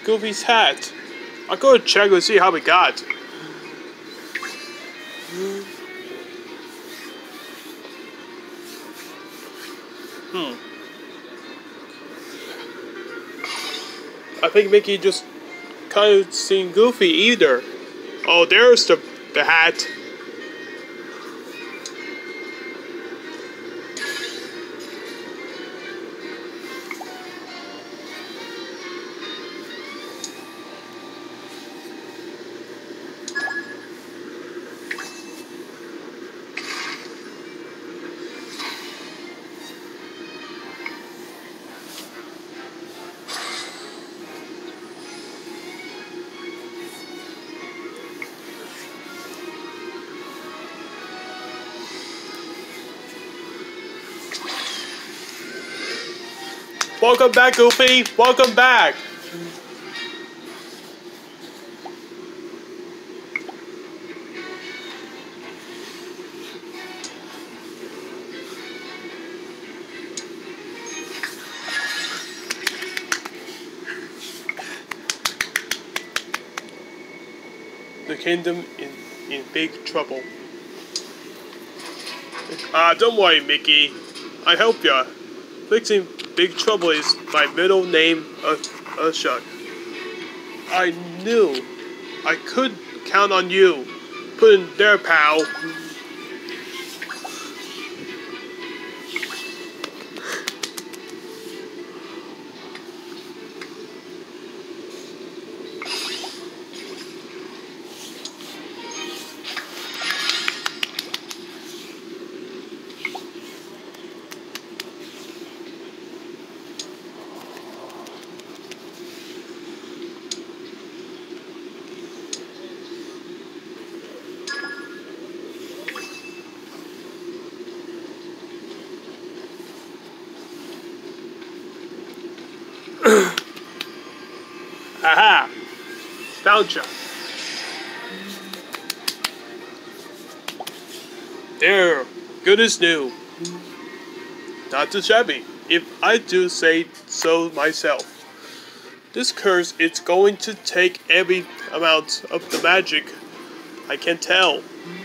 Goofy's hat. I'll go and check and see how we got. I think Mickey just kind of seen Goofy either. Oh, there's the hat. Welcome back, Goofy! Welcome back! The kingdom in big trouble. Don't worry, Mickey. I help ya. Fixing big trouble is my middle name, Ushuk. I knew I could count on you. Put in there, pal. Aha! Found ya. There, good as new. Not too shabby, if I do say so myself. This curse is going to take every amount of the magic I can tell.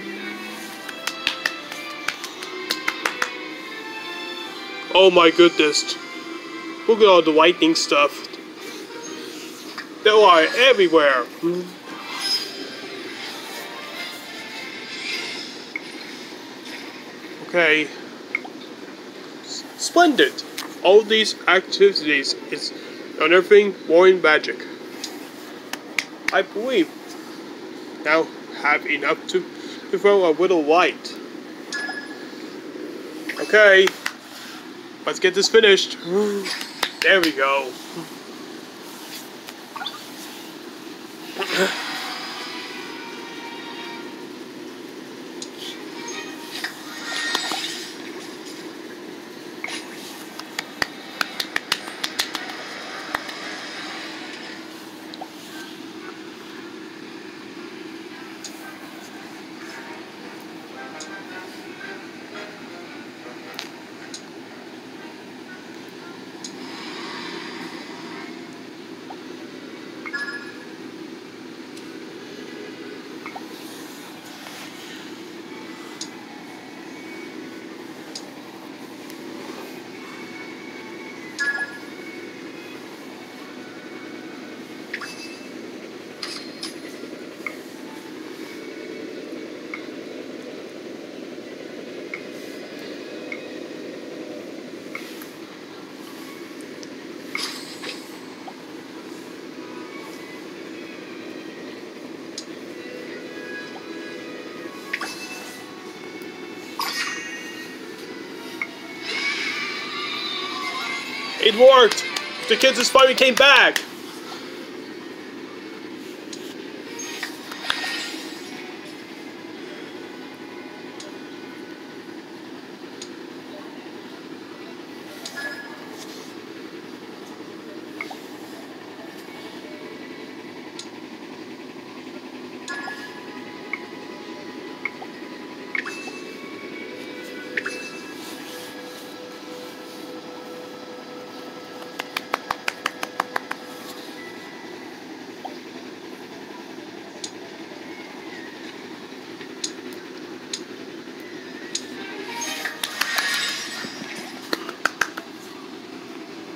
Oh my goodness. Look at all the lightning stuff. They are everywhere. Okay. Splendid. All these activities is unearthing more in magic. I believe now have enough to throw a little light. Okay. Let's get this finished. There we go. It worked! The kids finally came back!